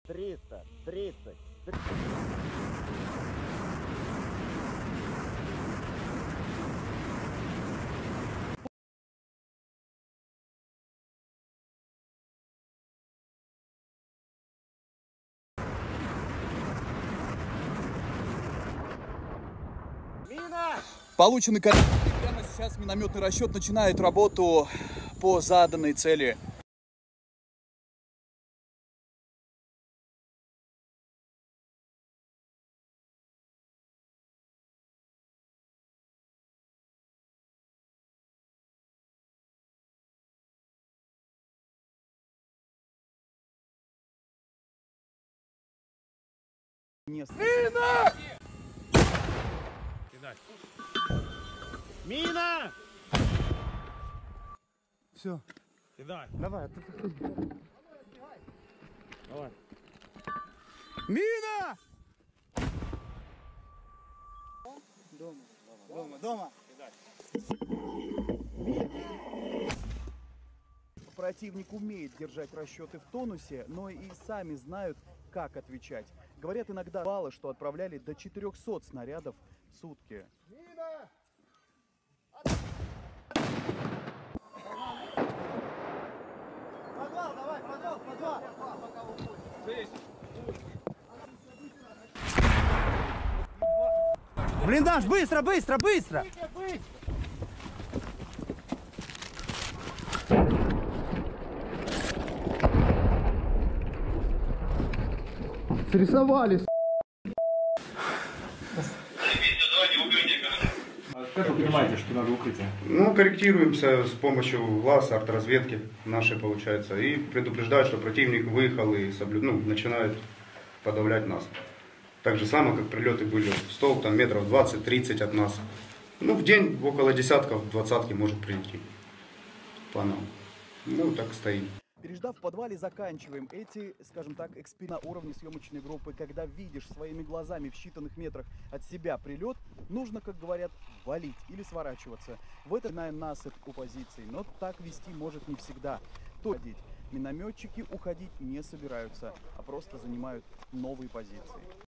330. Полученный координаты. Прямо сейчас минометный расчет начинает работу по заданной цели. Мина! Мина! Все. Кидай. Давай. Давай. Мина! Дома. Противник умеет держать расчеты в тонусе, но и сами знают, как отвечать. Говорят иногда баллы, что отправляли до 400 снарядов в сутки. Подвал. Блиндаж, быстро! Срисовались. Как вы понимаете, что надо укрытие? Ну, корректируемся с помощью глаз, арт-разведки нашей, получается, и предупреждают, что противник выехал и начинает подавлять нас. Так же самое, как прилеты были в столб, там метров 20-30 от нас. Ну, в день около десятков, двадцатки может прийти по нам. Ну, так стоим. Переждав в подвале, заканчиваем эти, скажем так, эксперименты на уровне съемочной группы. Когда видишь своими глазами в считанных метрах от себя прилет, нужно, как говорят, валить или сворачиваться. В это насыпь у позиций, но так вести может не всегда. Минометчики уходить не собираются, а просто занимают новые позиции.